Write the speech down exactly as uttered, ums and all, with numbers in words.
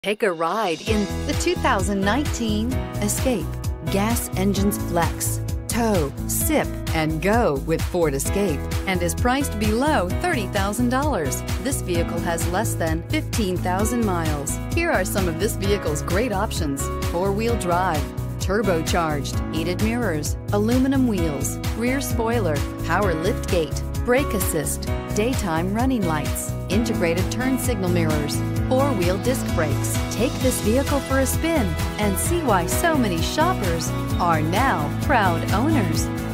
Take a ride in the two thousand nineteen Escape. Gas engines flex, tow, sip, and go with Ford Escape, and is priced below thirty thousand dollars. This vehicle has less than fifteen thousand miles. Here are some of this vehicle's great options: four-wheel drive, turbocharged, heated mirrors, aluminum wheels, rear spoiler, power liftgate, brake assist, daytime running lights, integrated turn signal mirrors, four-wheel disc brakes. Take this vehicle for a spin and see why so many shoppers are now proud owners.